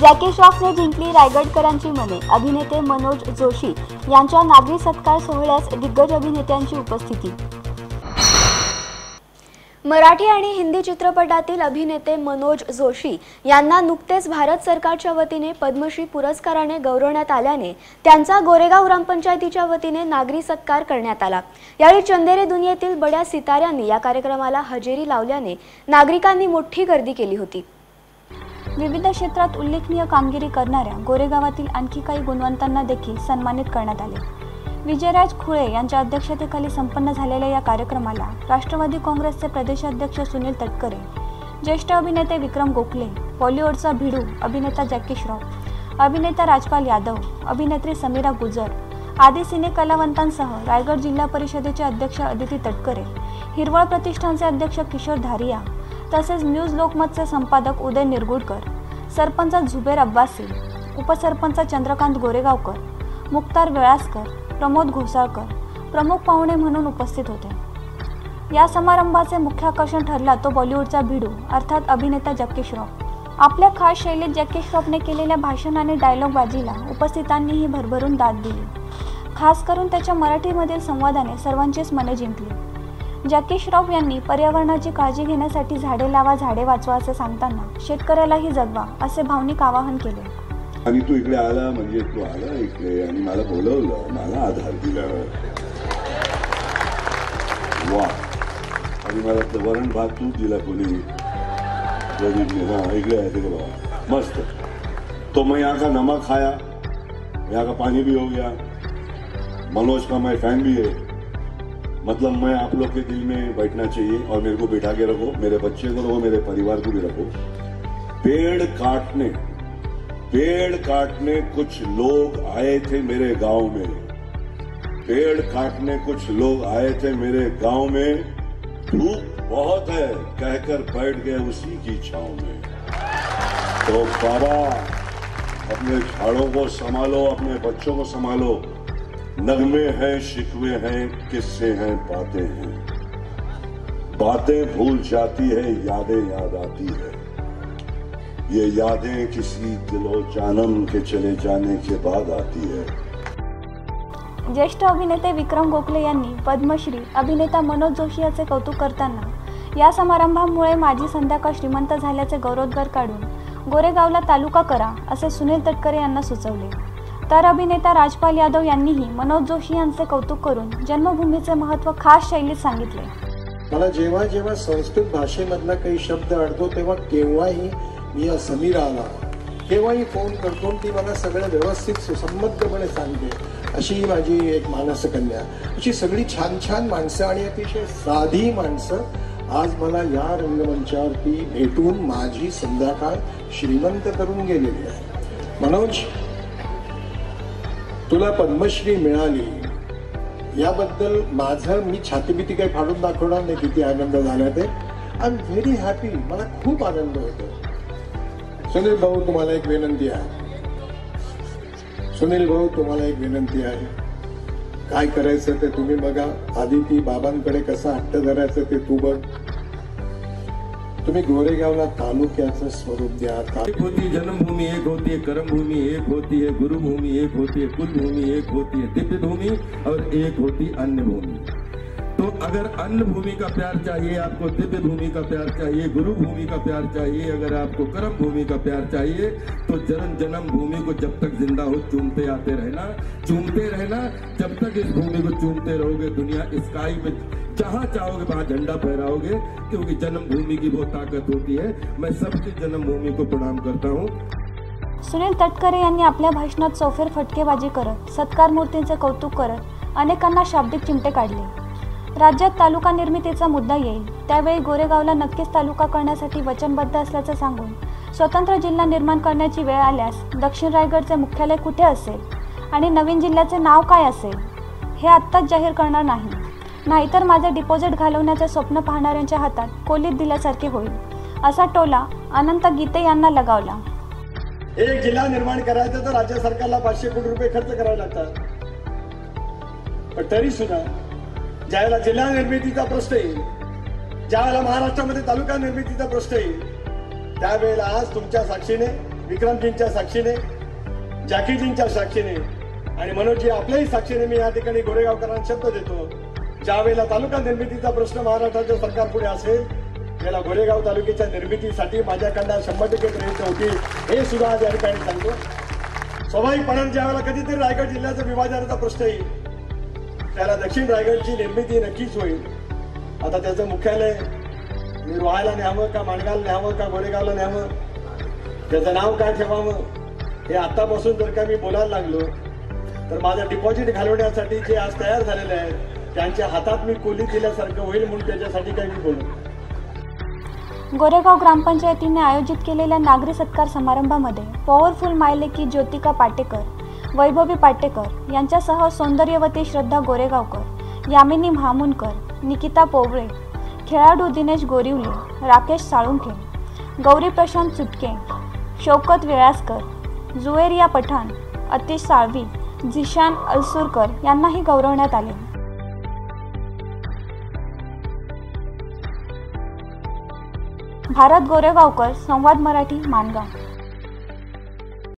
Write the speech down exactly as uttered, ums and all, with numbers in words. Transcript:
Jackie श्रॉफने जिंकली रायगडकरांची मने। अभिनेते मनोज जोशी यांच्या नागरी सत्कार सोहळ्यास दिग्गज अभिनेत्यांची उपस्थिती। मराठी आणि हिंदी चित्रपटातील अभिनेते मनोज जोशी यांना नुकतेच भारत सरकारच्या वतीने पद्मश्री पुरस्काराने गौरवण्यात आल्याने त्यांचा गोरेगाव ग्रामपंचायतीच्या वतीने नागरी सत्कार करण्यात आला। यावेळी चंदेरे दुनियेतील बड्या सिताऱ्यांनी या कार्यक्रमाला हजेरी लावल्याने नागरिकांनी मोठी गर्दी केली होती। विविध क्षेत्रात उल्लेखनीय कामगिरी करणाऱ्या गोरेगावातील आणखी काही गुणवंतांना देखील सन्मानित करण्यात आले। विजयराज खुळे यांच्या अध्यक्षतेखाली संपन्न झालेल्या या कार्यक्रमाला राष्ट्रवादी काँग्रेसचे प्रदेशाध्यक्ष सुनील तटकरे, ज्येष्ठ अभिनेते विक्रम गोखले, बॉलिवूडचा भिडू अभिनेता जॅकी श्रॉफ, अभिनेता राजपाल यादव, अभिनेत्री समीरा गुजर आदी सिने कलावंतांसह रायगड जिल्हा परिषदेचे अध्यक्ष अदिती तटकरे, हिरवळ प्रतिष्ठानचे अध्यक्ष किशोर धारिया तसेच न्यूज लोकमतचे संपादक उदय निरगुडकर, सरपंच झुबेर अब्बासी, उपसरपंच चंद्रकांत गोरेगावकर, मुक्तार वेळासकर, प्रमोद घोसाळकर प्रमुख पाहुणे म्हणून उपस्थित होते। या समारंभाचे मुख्य आकर्षण ठरला तो बॉलिवूडचा भिडू अर्थात अभिनेता जॅकी श्रॉफ। आपल्या खास शैलीत जॅकी श्रॉफने केलेल्या भाषण आणि डायलॉग बाजीला उपस्थितांनीही भरभरून दाद दिली। खास करून त्याच्या मराठीमधील संवादाने सर्वांचीच मने जिंकली। जॅकी श्रॉफ यांनी पर्यावरणाची काळजी घेण्यासाठी झाडे लावा झाडे वाचवा असे सांगताना शेतकऱ्यालाही जगवा असे भावनिक आवाहन केले। आणि तू इकडे आला म्हणजे तू आला इकडे आणि मला बोलवलं, मला आधार दिला, वा। आणि मला वरण भात तू दिला कोणी प्रदीपने, हाँ इकडे आए थे बाबा मस्त। तो मैं यहाँ का नमक खाया, यहाँ का पानी भी हो गया। मनोज का मैं फैन भी है, मतलब मैं आप लोग के दिल में बैठना चाहिए और मेरे को बिठा के रखो, मेरे बच्चे को रखो, मेरे परिवार को भी रखो। पेड़ काटने पेड़ काटने कुछ लोग आए थे मेरे गांव में, पेड़ काटने कुछ लोग आए थे मेरे गांव में, धूप बहुत है कहकर बैठ गए उसी की छांव में। तो बाबा अपने झाड़ों को संभालो, अपने बच्चों को संभालो। नगमे हैं, शिकवे हैं, किस्से हैं, बातें हैं, बातें भूल जाती है, यादें याद आती है। ये यादें किसी दिलो जानम के चले जाने के बाद आती है। ज्येष्ठ अभिनेते विक्रम गोखले यांनी पद्मश्री अभिनेता मनोज जोशी यांचे कौतुक करताना या समारंभामुळे माझी संध्याकाळ श्रीमंत झाल्याचे गौरवोद्गार काढून गोरेगावला तालुका करा असे सुनील तटकरे यांना सुचवले। तर अभिनेता राजपाल यादव यांनीही मनोज जोशी यांचे कौतुक करून जन्मभूमीचे महत्त्व खास शैलीत सांगितले। मला जेव्हा जेव्हा संस्कृत भाषेमधला काही शब्द अडतो तेव्हा केव्हाही मी या समीराला केव्हाही फोन करतो, ती मला सगळं व्यवस्थित सुसंबद्धपणे सांगते। अशी माझी एक मानसकन्या, अशी सगळी छान छान माणसं आणि अतिशय साधी माणसं आज मला या रंगमंचावरती भेटून माझी संध्याकाळ श्रीमंत करून गेलेली आहे। मनोज, तुला पद्मश्री मिळाली याबद्दल माझं मी छातीबिती काही फाडून दाखवणार नाही किती आनंद झाला ते। आय एम व्हेरी हॅपी, मला खूप आनंद होतो। सुनील भाऊ, तुम्हाला एक विनंती आहे, सुनील भाऊ तुम्हाला एक विनंती आहे, काय करायचं ते तुम्ही बघा। आदिती बाबांकडे कसा हट्ट धरायचं ते तू बघ। तुम्ही गोरेगावला तालुक्याचं स्वरूप द्या। एक होती जन्मभूमि, एक होती है कर्मभूमि, एक होती है गुरुभूमि, एक होती है कुलभूमि, एक होती है दिव्य भूमि और एक होती अन्य भूमि। तो अगर अन्न भूमि का प्यार चाहिए, आपको दिव्य भूमि का प्यार चाहिए, गुरु भूमि का प्यार चाहिए, अगर आपको कर्म भूमि का प्यार चाहिए तो जन्म जन्म भूमि को जब तक जिंदा हो चूमते आते रहना, चूमते रहना। जब तक इस भूमि को चूमते रहोगे दुनिया स्काई में जहां चाहोगे वहां झंडा फहराओगे, क्योंकि जन्मभूमि की वो ताकत होती है। मैं सबकी जन्मभूमि को प्रणाम करता हूँ। सुनील तटकरे यांनी आपल्या भाषणात चौफेर फटकेबाजी करत सत्कार मूर्तींचे कौतुक करत अनेकांना शाब्दिक चिमटे काढले। राज्यात तालुका निर्मितीचा मुद्दा येईल त्यावेळी गोरेगावला नक्कीच तालुका करण्यासाठी वचनबद्ध असल्याचे सांगून स्वतंत्र जिल्हा निर्माण करण्याची वेळ आल्यास दक्षिण रायगडचे मुख्यालय कुठे असेल आणि नवीन जिल्ह्याचे नाव काय असेल हे आत्ताच जाहीर करणार नाही, नाहीतर माझे डिपॉझिट घालवण्याचे स्वप्न पाहणाऱ्यांच्या हातात कोलीत दिल्यासारखे होईल असा टोला अनंत गीते यांना लगावला। एक जिल्हा निर्माण करायचं तर राज्य सरकारला पाचशे कोटी रुपये खर्च करावे लागतात, पण तरी सुद्धा ज्यावेळेला जिल्हा निर्मितीचा प्रश्न येईल, ज्यावेळेला महाराष्ट्रामध्ये तालुका निर्मितीचा प्रश्न येईल, त्यावेळेला आज तुमच्या साक्षीने विक्रमजींच्या साक्षीने, जॅकीजींच्या साक्षीने आणि मनोजजी आपल्याही साक्षीने मी या ठिकाणी गोरेगावकरांना शब्द देतो, ज्या वेळेला तालुका निर्मितीचा प्रश्न महाराष्ट्राच्या सरकार पुढे असेल त्याला गोरेगाव तालुक्याच्या निर्मितीसाठी माझ्याकडनं शंभर टक्के प्रयत्न होतील हे सुद्धा आज या ठिकाणी सांगतो. स्वाभाविकपणे ज्या वेळेला कधीतरी रायगड जिल्ह्याचा विभाजनाचा प्रश्न येईल त्याला दक्षिण रायगडची निर्मिती नक्कीच होईल. आता त्याचं मुख्यालय मी रोहायला न्यावं का माणगावला न्यावं का गोरेगावला न्यावं, त्याचं नाव काय ठेवावं हे आतापासून जर का मी बोलायला लागलो तर माझं डिपॉझिट घालवण्यासाठी जे आज तयार झालेले आहेत त्यांच्या हातात मी कोली दिल्यासारखं होईल म्हणून त्याच्यासाठी काही मी बोलू. गोरेगाव ग्रामपंचायतीने आयोजित केलेल्या नागरी सत्कार समारंभामध्ये पॉवरफुल मायलेकी ज्योतिका पाटेकर, वैभवी पाटेकर यांच्यासह सौंदर्यवती श्रद्धा गोरेगावकर, यामिनी म्हामुनकर, निकिता पोवळे, खेळाडू दिनेश गोरिवले, राकेश साळुंखे, गौरी प्रशांत चुटके, शौकत वेळासकर, जुएरिया पठाण, अतिश साळवी, झिशान अलसुरकर यांनाही गौरवण्यात आले. भारत गोरेगावकर, संवाद मराठी, माणगाव.